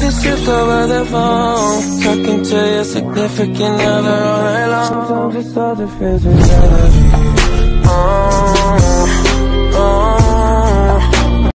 relationships over the phone, talking to your significant other all night long. Sometimes it's hard to face reality.